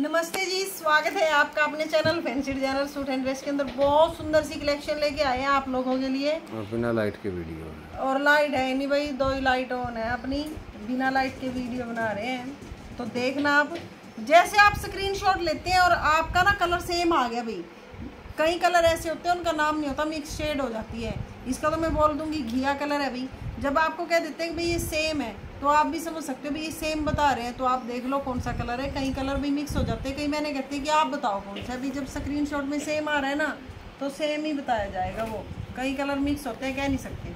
नमस्ते जी, स्वागत है आपका अपने channel fancy designer suit and dress के अंदर। बहुत सुंदर सी कलेक्शन लेके आए हैं आप लोगों के लिए। और बिना लाइट के वीडियो है। और लाइट है नहीं भाई, 2 ही लाइट ऑन है अपनी, बिना लाइट के वीडियो बना रहे हैं। तो देखना आप, जैसे आप स्क्रीनशॉट लेते हैं और आपका ना कलर सेम आ गया भाई। कई कलर ऐसे होते हैं उनका नाम नहीं होता, मिक्स शेड हो जाती है। इसका तो मैं बोल दूंगी घिया कलर है भाई। जब आपको कह देते हैं कि भाई ये सेम है तो आप भी समझ सकते हो भाई ये सेम बता रहे हैं, तो आप देख लो कौन सा कलर है। कई कलर भी मिक्स हो जाते हैं, कई मैंने कहते हैं कि आप बताओ कौन सा। अभी जब स्क्रीनशॉट में सेम आ रहा है ना तो सेम ही बताया जाएगा। वो कई कलर मिक्स होते हैं, कह नहीं सकते।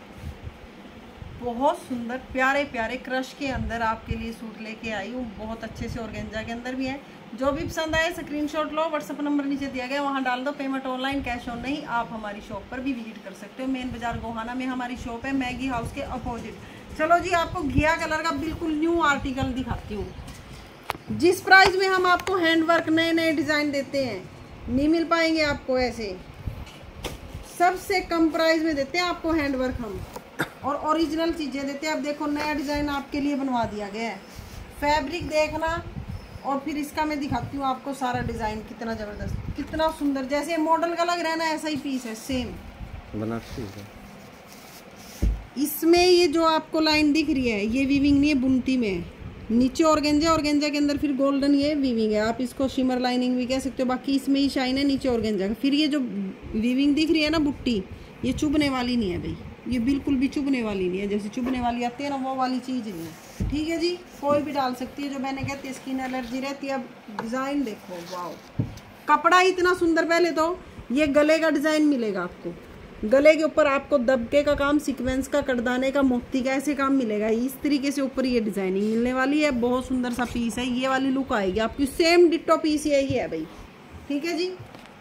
बहुत सुंदर प्यारे प्यारे क्रश के अंदर आपके लिए सूट लेके आई हूँ। बहुत अच्छे से ऑर्गेन्जा के अंदर भी है। जो भी पसंद आए स्क्रीनशॉट लो, व्हाट्सएप नंबर नीचे दिया गया वहाँ डाल दो। पेमेंट ऑनलाइन, कैश ऑन नहीं। आप हमारी शॉप पर भी विजिट कर सकते हो। मेन बाजार गोहाना में हमारी शॉप है, मैगी हाउस के अपोजिट। चलो जी, आपको घिया कलर का बिल्कुल न्यू आर्टिकल दिखाती हूँ। जिस प्राइस में हम आपको हैंडवर्क नए नए डिज़ाइन देते हैं, नहीं मिल पाएंगे आपको ऐसे। सबसे कम प्राइस में देते हैं आपको हैंडवर्क हम, और ओरिजिनल चीज़ें देते हैं। अब देखो नया डिज़ाइन आपके लिए बनवा दिया गया है। फैब्रिक देखना, और फिर इसका मैं दिखाती हूँ आपको सारा डिज़ाइन कितना ज़बरदस्त, कितना सुंदर। जैसे मॉडल का लग रहा है ना, ऐसा ही पीस है सेम बनारसी है। इसमें ये जो आपको लाइन दिख रही है ये वीविंग नहीं है, बुनती में है। नीचे ऑर्गेंजा, ऑर्गेंजा के अंदर फिर गोल्डन ये वीविंग है। आप इसको शिमर लाइनिंग भी कह सकते हो। बाकी इसमें ही शाइन है, नीचे ऑर्गेंजा का। फिर ये जो वीविंग दिख रही है ना बुट्टी, ये चुभने वाली नहीं है भाई। ये बिल्कुल भी चुभने वाली नहीं है। जैसे चुभने वाली आती है ना, वो वाली चीज़ नहीं है। ठीक है जी, कोई भी डाल सकती है। जो मैंने कहती है स्किन एलर्जी रहती है। अब डिज़ाइन देखो, वाओ कपड़ा इतना सुंदर। पहले तो ये गले का डिज़ाइन मिलेगा आपको। गले के ऊपर आपको दबके का काम, सीक्वेंस का, कटदाने का, मोती का ऐसे काम मिलेगा। इस तरीके से ऊपर ये डिज़ाइनिंग मिलने वाली है। बहुत सुंदर सा पीस है। ये वाली लुक आएगी आपकी, सेम डिट्टो पीस यही है भाई। ठीक है जी।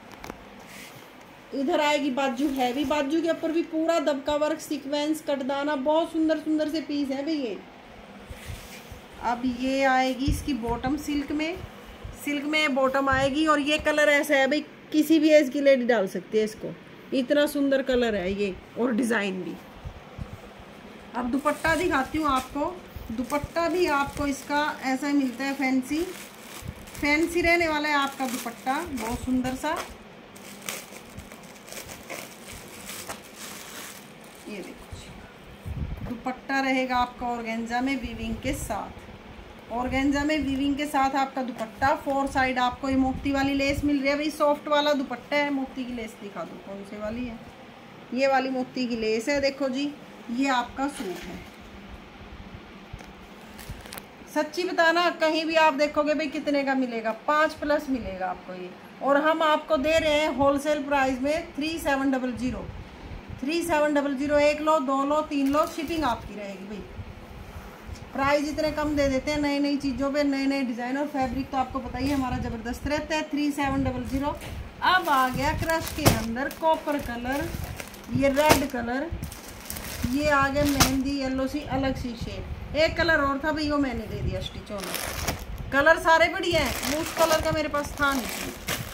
इधर आएगी बाजू, हैवी बाजू के ऊपर भी पूरा दबका वर्क, सीक्वेंस, कटदाना, बहुत सुंदर सुंदर से पीस है भाई ये। अब ये आएगी इसकी बॉटम, सिल्क में बॉटम आएगी। और ये कलर ऐसा है भाई, किसी भी एज की लेडी डाल सकती है इसको। इतना सुंदर कलर है ये, और डिज़ाइन भी। अब दुपट्टा दिखाती हूँ आपको। दुपट्टा भी आपको इसका ऐसा ही मिलता है, फैंसी रहने वाला है आपका दुपट्टा, बहुत सुंदर सा। ये देखो दुपट्टा रहेगा आपका ऑर्गेन्जा में वीविंग के साथ। ऑर्गेन्जा में वीविंग के साथ आपका दुपट्टा। 4 साइड आपको ये मोती वाली लेस मिल रही है भाई। सॉफ्ट वाला दुपट्टा है। मोती की लेस दिखा दो कौन सी वाली है। ये वाली मोती की लेस है। देखो जी, ये आपका सूट है। सच्ची बताना, कहीं भी आप देखोगे भाई कितने का मिलेगा, 5+ मिलेगा आपको ये। और हम आपको दे रहे हैं होलसेल प्राइस में 3700। 3700, 1 लो, 2 लो, 3 लो, शिपिंग आपकी रहेगी भाई। प्राइस इतने कम दे देते हैं नई नई चीज़ों पे, नए नए डिज़ाइन। और फैब्रिक तो आपको पता ही है हमारा ज़बरदस्त रहता है। 3700। अब आ गया क्रश के अंदर कॉपर कलर, ये रेड कलर, ये आ गया मेहंदी येलो सी अलग सी शेड। एक कलर और था भाई, वो मैंने दे दिया स्टिच होना। कलर सारे बढ़िया हैं, वो उस कलर का मेरे पास था नहीं।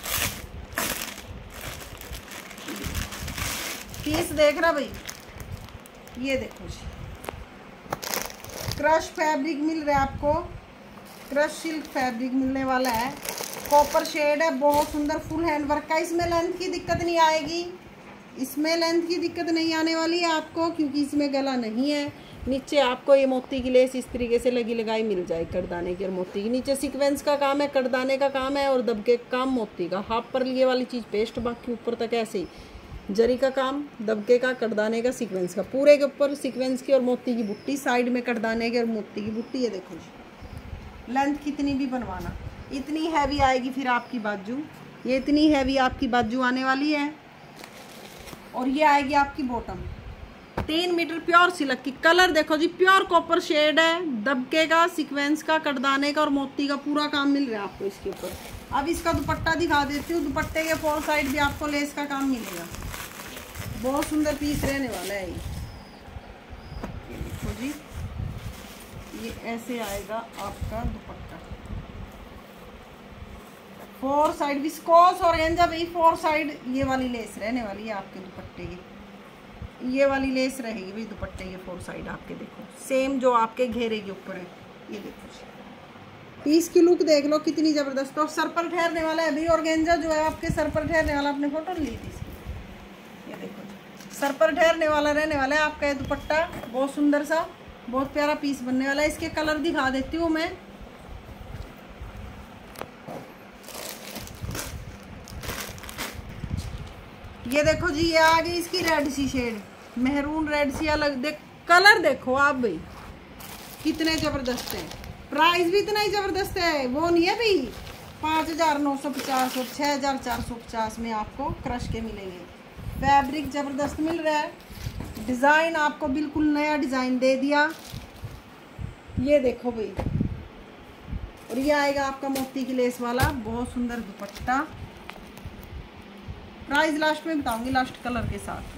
पीस देख रहा भाई, ये देखो जी, क्रश फैब्रिक मिल रहा है आपको। क्रश सिल्क फैब्रिक मिलने वाला है। कॉपर शेड है, बहुत सुंदर, फुल हैंडवर्क का। इसमें लेंथ की दिक्कत नहीं आएगी, इसमें लेंथ की दिक्कत नहीं आने वाली है आपको, क्योंकि इसमें गला नहीं है। नीचे आपको ये मोती की लेस इस तरीके से लगी लगाई मिल जाएगी, कटदाने की और मोती की। नीचे सीक्वेंस का काम है, कटदाने का काम है, और दबके का काम मोती का। हाफ पर ये वाली चीज़ पेस्ट, बाकी ऊपर तक ऐसे ही जरी का काम, दबके का, कटदाने का, सीक्वेंस का। पूरे के ऊपर सीक्वेंस की और मोती की बुट्टी, साइड में कटदाने की और मोती की बुट्टी। ये देखो जी, लेंथ कितनी भी बनवाना। इतनी हैवी आएगी फिर आपकी बाजू, ये इतनी हैवी आपकी बाजू आने वाली है। और ये आएगी आपकी बॉटम, 3 मीटर प्योर सिल्क की। कलर देखो जी, प्योर कॉपर शेड है। दबके का, सीक्वेंस का, कटदाने का और मोती का पूरा काम मिल रहा है आपको इसके ऊपर। अब इसका दुपट्टा दिखा देती हूँ। दुपट्टे के 4 साइड भी आपको लेस का काम मिलेगा। बहुत सुंदर पीस रहने वाला है ये देखो जी, ये ऐसे आएगा आपका दुपट्टा। 4 साइड विस्कोस ऑर्गेन्जा भाई। 4 साइड ये वाली लेस रहने वाली है आपके दुपट्टे की। ये वाली लेस रहेगी भाई दुपट्टे के 4 साइड आपके। देखो सेम जो आपके घेरे के ऊपर है, ये देखो जी। पीस की लुक देख लो कितनी जबरदस्त। और सर पर ठहरने वाला है भाई ऑर्गेन्जा जो है आपके सर पर ठहरने वाला, आपने फोटो ली थी इसकी, ये देखो सर पर ठहरने वाला रहने वाला है आपका ये दुपट्टा। बहुत सुंदर सा, बहुत प्यारा पीस बनने वाला है। इसके कलर दिखा देती हूँ मैं। ये देखो जी, ये आ गई इसकी रेड सी शेड, मेहरून रेड सी अलग। देख कलर देखो आप भाई कितने जबरदस्त है। प्राइस भी इतना ही जबरदस्त है, वो नहीं है भाई 5,950 और 6,450 में आपको क्रश के मिलेंगे। फैब्रिक जबरदस्त मिल रहा है, डिज़ाइन आपको बिल्कुल नया डिज़ाइन दे दिया। ये देखो भाई, और ये आएगा आपका मोती की लेस वाला बहुत सुंदर दुपट्टा। प्राइस लास्ट में बताऊंगी, लास्ट कलर के साथ।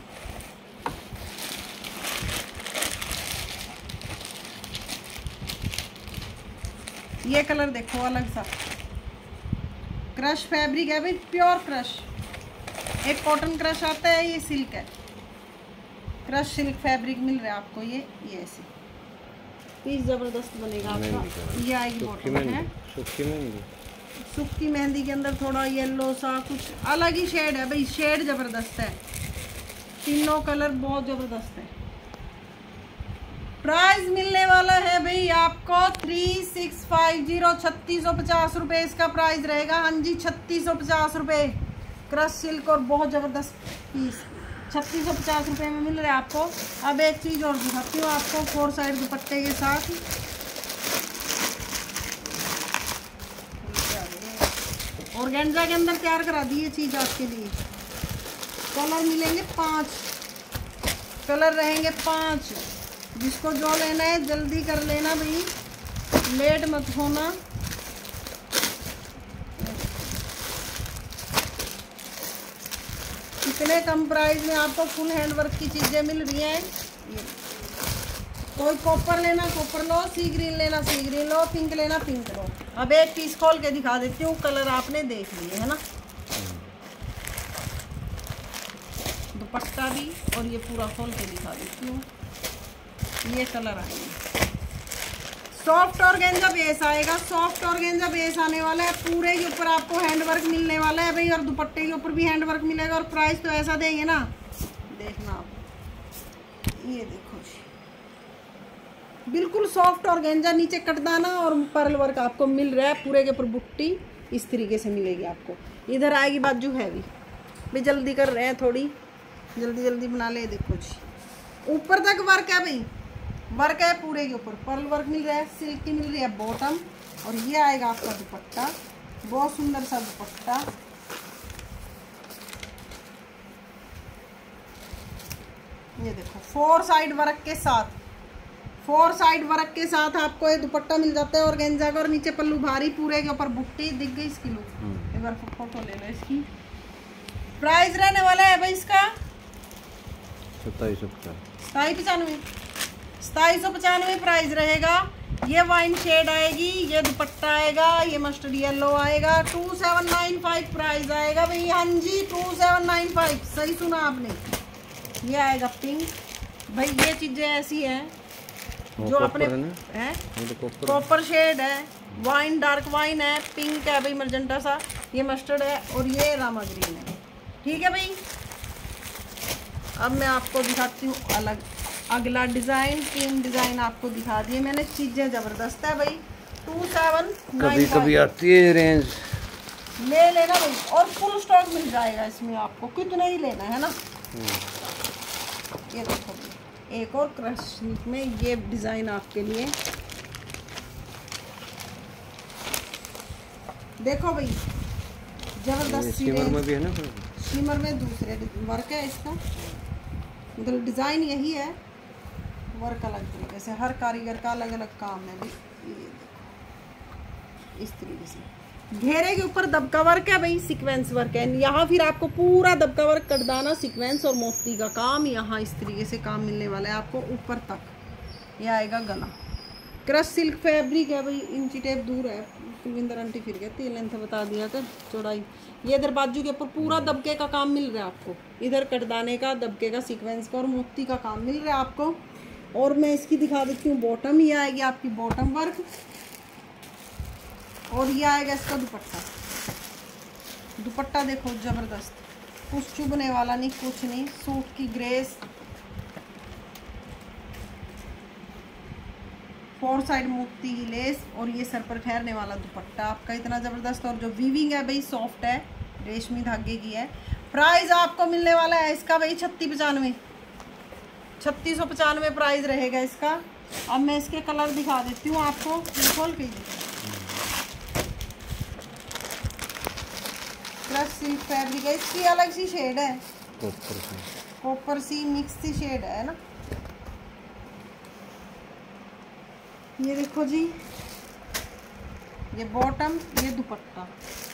ये कलर देखो अलग सा, क्रश फैब्रिक है भाई, प्योर क्रश। एक कॉटन क्रश आता है, ये सिल्क है, क्रश सिल्क फैब्रिक मिल रहा है आपको। ये ऐसे पीस जबरदस्त बनेगा आपका। ये आएगी बॉटम है, सुक्की मेहंदी के अंदर थोड़ा येलो सा कुछ अलग ही शेड है भाई, शेड जबरदस्त है, तीनों कलर बहुत जबरदस्त है। प्राइस मिलने वाला है भाई आपको 3650, 3650 रुपये इसका प्राइस रहेगा। हाँ जी 3650 रुपये क्रश सिल्क और बहुत जबरदस्त पीस 3650 रुपये में मिल रहा है आपको। अब एक चीज़ और दिखाती हूँ आपको 4 साइड दुपट्टे के साथ। ऑर्गेन्जा के अंदर तैयार करा दी ये चीज़ आपके लिए। कलर मिलेंगे 5, कलर रहेंगे 5। जिसको जो लेना है जल्दी कर लेना भाई, लेट मत होना। इतने कम प्राइस में आपको फुल हैंडवर्क की चीज़ें मिल रही हैं। कोई कॉपर लेना कॉपर लो, सी ग्रीन लेना सी ग्रीन लो, पिंक लेना पिंक लो। अब एक पीस खोल के दिखा देती हूँ, कलर आपने देख लिए है ना, दुपट्टा भी, और ये पूरा खोल के दिखा देती हूँ। ये कलर आएंगे, सॉफ्ट ऑर्गेन्जा बेस आएगा, सॉफ्ट ऑर्गेन्जा बेस आने वाला है। पूरे के ऊपर आपको हैंडवर्क मिलने वाला है भाई, और दुपट्टे के ऊपर भी हैंडवर्क मिलेगा। और प्राइस तो ऐसा देंगे ना, देखना आप, ये देखो जी बिल्कुल सॉफ्ट ऑर्गेन्जा, नीचे कटदाना और पर्ल वर्क आपको मिल रहा है। पूरे के ऊपर बुट्टी इस तरीके से मिलेगी आपको। इधर आएगी बाजू हैवी भाई, जल्दी कर रहे हैं थोड़ी, जल्दी जल्दी बना ले। देखो जी ऊपर तक वर्क है भाई, वर्क है पूरे के ऊपर, पर्ल वर्क मिल रहा है, सिल्क की मिल रही है बॉटम, और ये आएगा आपका दुपट्टा, बहुत सुंदर सा दुपट्टा। ये देखो 4 साइड वर्क के साथ, 4 साइड वर्क के साथ आपको ये दुपट्टा मिल जाता है ऑर्गेन्जा का। और नीचे पल्लू भारी, पूरे के ऊपर बुट्टी दिख गई इसकी लुक। एक बार फोटो ले लो इसकी। प्राइस रहने वाला है भाई इसका 2795 प्राइस रहेगा। ये वाइन शेड आएगी, ये दुपट्टा आएगा, ये मस्टर्ड येलो आएगा। 2795 प्राइस आएगा भाई। हाँ जी 2795, सही सुना आपने। ये आएगा पिंक भाई, ये चीजें ऐसी हैं जो अपने हैं, कॉपर शेड है, वाइन डार्क वाइन है, पिंक है भाई मर्जेंटा सा, ये मस्टर्ड है, और ये रामा ग्रीन है। ठीक है भाई, अब मैं आपको दिखाती हूँ अलग अगला डिज़ाइन। 3 डिज़ाइन आपको दिखा दिए मैंने, चीज़ें ज़बरदस्त है भाई। 2795 कभी आती है रेंज, ले लेना भाई, और फुल स्टॉक मिल जाएगा इसमें आपको, कितना ही लेना है ना। ये देखो एक और क्रश में ये डिज़ाइन आपके लिए, देखो भाई जबरदस्त। शिमर में भी है ना, शिमर में दूसरे वर्क है इसका, मतलब डिज़ाइन यही है, वर्क अलग तरीके से, हर कारीगर का अलग अलग काम है भाई। ये देखो इस तरीके से घेरे के ऊपर दबका वर्क है भाई, सीक्वेंस वर्क है। यहाँ फिर आपको पूरा दबका वर्क, कटदाना, सीक्वेंस और मोती का काम, यहाँ इस तरीके से काम मिलने वाला है आपको ऊपर तक। ये आएगा गला, क्रश सिल्क फैब्रिक है भाई, इंची टेप दूर है, कुलविंदर आंटी फिर कहती है लेंथ बता दिया कर चौड़ाई। ये इधर बाजू के ऊपर पूरा दबके का काम मिल रहा है आपको, इधर कटदाने का, दबके का, सीक्वेंस का और मोती का काम मिल रहा है आपको। और मैं इसकी दिखा देती हूँ बॉटम, ये आएगी आपकी बॉटम वर्क, और ये आएगा इसका दुपट्टा। दुपट्टा देखो जबरदस्त, कुछ चुभने वाला नहीं, कुछ नहीं, सूट की ग्रेस, 4 साइड मोती की लेस और ये सर पर ठहरने वाला दुपट्टा आपका इतना जबरदस्त। और जो वीविंग है भाई सॉफ्ट है, रेशमी धागे की है। प्राइस आपको मिलने वाला है इसका भाई 3695 प्राइस रहेगा इसका। अब मैं इसके कलर दिखा देती हूँ आपको, खोल के क्रश सिल्क फैब्रिक है, इसकी अलग सी शेड है, कॉपर सी मिक्स सी शेड है ना। ये देखो जी, ये बॉटम, ये दुपट्टा,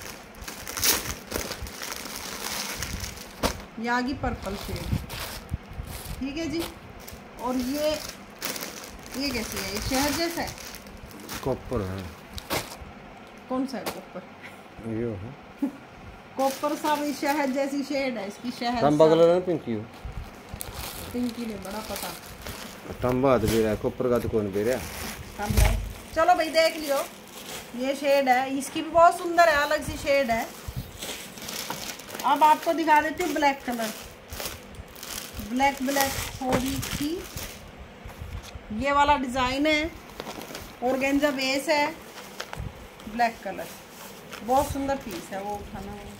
ये आगी पर्पल शेड, ठीक है जी। और ये कैसी है, ये शहद जैसा है, कॉपर है। कौन सा है कॉपर? ये है कॉपर सा भी शहद जैसी शेड है इसकी, शहद तांबा कलर है, पिंकी हो, पिंकी ने बड़ा पता, तांबा हाथ भी रहा है, कॉपर का तो कौन भी रहा। चलो भाई देख लियो, ये शेड है, इसकी भी बहुत सुंदर है, अलग सी शेड है। अब आपको दिखा देती हूँ ब्लैक कलर, ब्लैक थोड़ी सी ये वाला डिजाइन है, ऑर्गेन्जा बेस है, ब्लैक कलर, बहुत सुंदर पीस है, वो उठाना है।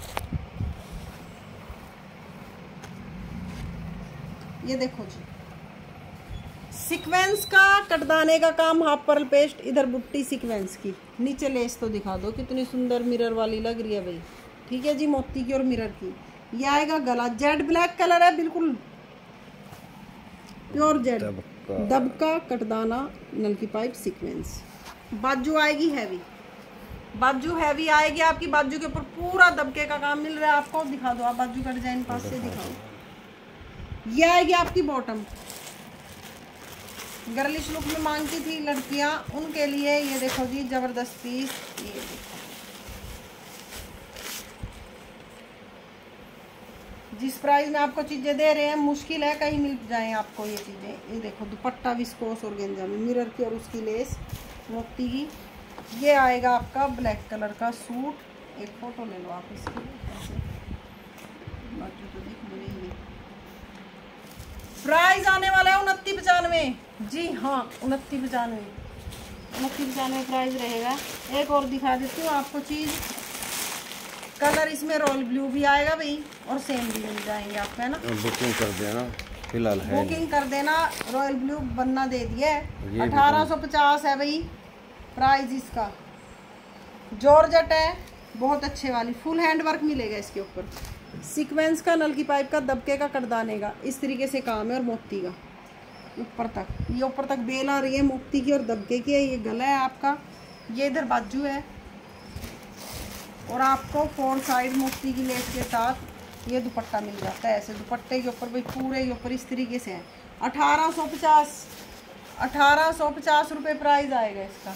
ये देखो जी, सीक्वेंस का कटदाने का काम, हाफ पर्ल पेस्ट, इधर बुट्टी सीक्वेंस की, नीचे लेस तो दिखा दो कितनी सुंदर मिरर वाली लग रही है भाई, ठीक है जी, मोती की और मिरर की। ये आएगा गला, जेड ब्लैक कलर है, बिल्कुल प्योर जेड, दबका कटदाना नलकी पाइप सीक्वेंस। बाजू आएगी हैवी, बाजू हैवी आएगी आपकी, बाजू के ऊपर पूरा दबके का काम मिल रहा है आपको। दिखा दो आप बाजू का डिजाइन पास से दिखाओ। ये आएगी आपकी बॉटम, गर्लिश लुक में मांगती थी लड़कियां, उनके लिए ये देखो जी जबरदस्त पीस। ये देखो जिस प्राइस में आपको चीजें दे रहे हैं, मुश्किल है कहीं मिल जाए आपको ये चीजें। ये देखो दुपट्टा विस्कोस और गेंजा में मिरर की और उसकी लेस मोती की। ये आएगा आपका ब्लैक कलर का सूट, एक फोटो ले लो आप इसकी, बाकी तो देख लो। प्राइस आने वाला है 2995, जी हाँ 2995 प्राइस रहेगा। एक और दिखा देती हूँ आपको चीज, कलर इसमें रॉयल ब्लू भी आएगा भाई, और सेम भी मिल जाएंगे आपको, है ना। बुकिंग कर देना फिलहाल, है बुकिंग कर देना, रॉयल ब्लू बनना दे दिया है। 1850 है भाई प्राइस इसका। जॉर्जेट है, बहुत अच्छे वाली, फुल हैंड वर्क मिलेगा इसके ऊपर, सीक्वेंस का, नल की पाइप का, दबके का, कटदाने का, इस तरीके से काम है। और मोती का ऊपर तक, ये ऊपर तक बेल आ रही है मोती की और दबके की है। ये गला है आपका, ये इधर बाजू है, और आपको 4 साइड मोती की लेस के साथ ये दुपट्टा मिल जाता है। ऐसे दुपट्टे के ऊपर भाई पूरे के ऊपर इस तरीके से है। 1850 रुपये प्राइस आएगा इसका।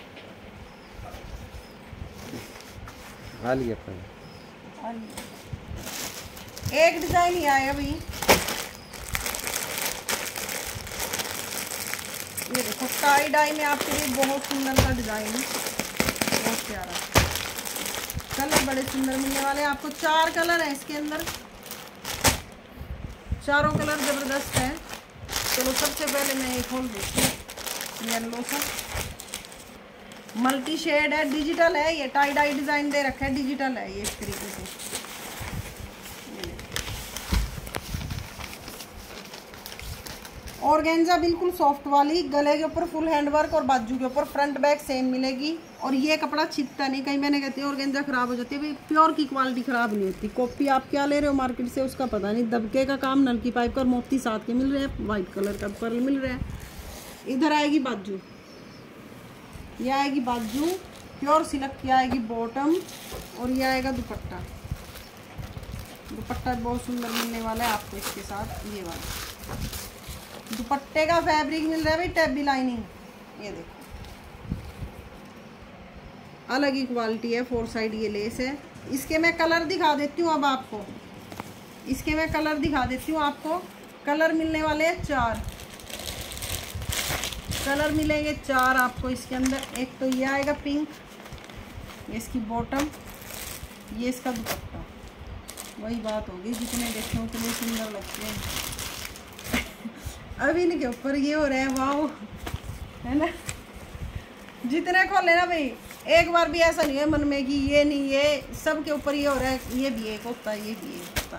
एक डिजाइन ही आएगा भाई, ये देखो टाई डाई में आपके लिए बहुत सुंदर सा डिजाइन, बहुत प्यारा कलर, बड़े सुंदर मिलने वाले हैं आपको। 4 कलर है इसके अंदर, चारों कलर जबरदस्त है। चलो सबसे पहले मैं ये खोल देती हूँ, येलो सा मल्टी शेड है, डिजिटल है, ये टाई डाई डिजाइन दे रखा है, डिजिटल है ये इस तरीके से। ऑर्गेन्जा बिल्कुल सॉफ्ट वाली, गले के ऊपर फुल हैंड वर्क और बाजू के ऊपर फ्रंट बैक सेम मिलेगी। और ये कपड़ा छिपता नहीं, कहीं मैंने कहती है ऑर्गेन्जा खराब हो जाती है, भाई प्योर की क्वालिटी खराब नहीं होती। कॉपी आप क्या ले रहे हो मार्केट से उसका पता नहीं। दबके का काम, नल की पाइप का, मोती साथ के मिल रहे हैं, वाइट कलर का पर्ल मिल रहा है। इधर आएगी बाजू, ये आएगी बाजू, प्योर सिल्क की आएगी बॉटम, और ये आएगा दुपट्टा। दुपट्टा बहुत सुंदर मिलने वाला है आपको इसके साथ। ये वाला दुपट्टे का फैब्रिक मिल रहा है भाई, टैबी लाइनिंग, ये देखो अलग ही क्वालिटी है। 4 साइड ये लेस है। इसके मैं कलर दिखा देती हूँ अब आपको, इसके मैं कलर दिखा देती हूँ आपको। कलर मिलने वाले हैं 4 कलर मिलेंगे, 4 आपको इसके अंदर। एक तो ये आएगा पिंक, ये इसकी बॉटम, ये इसका दुपट्टा। वही बात होगी, जितने देखे उतने सुंदर लगते हैं। अब इनके ऊपर ये हो रहा है वाव, है ना। जितने खोले ना भाई, एक बार भी ऐसा नहीं है मन में कि ये नहीं, ये सब के ऊपर ये हो रहा है। ये भी एक होता है, ये भी एक होता,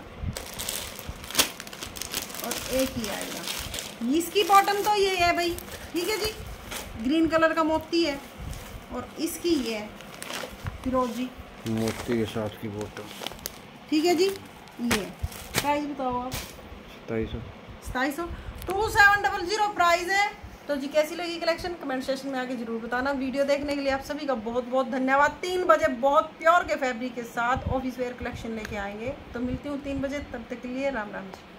और एक ही आएगा। इसकी बॉटम तो ये है भाई, ठीक है जी, ग्रीन कलर का मोती है, और इसकी ये है फिरोजी मोती के साथ की बॉटम, ठीक है जी। ये प्राइस बताओ आप। 2700 2700 प्राइस है। तो जी कैसी लगी कलेक्शन कमेंट सेक्शन में आके जरूर बताना। वीडियो देखने के लिए आप सभी का बहुत बहुत धन्यवाद। 3 बजे बहुत प्योर के फैब्रिक के साथ ऑफिस वेयर कलेक्शन लेके आएंगे। तो मिलती हूँ 3 बजे, तब तक के लिए राम राम जी।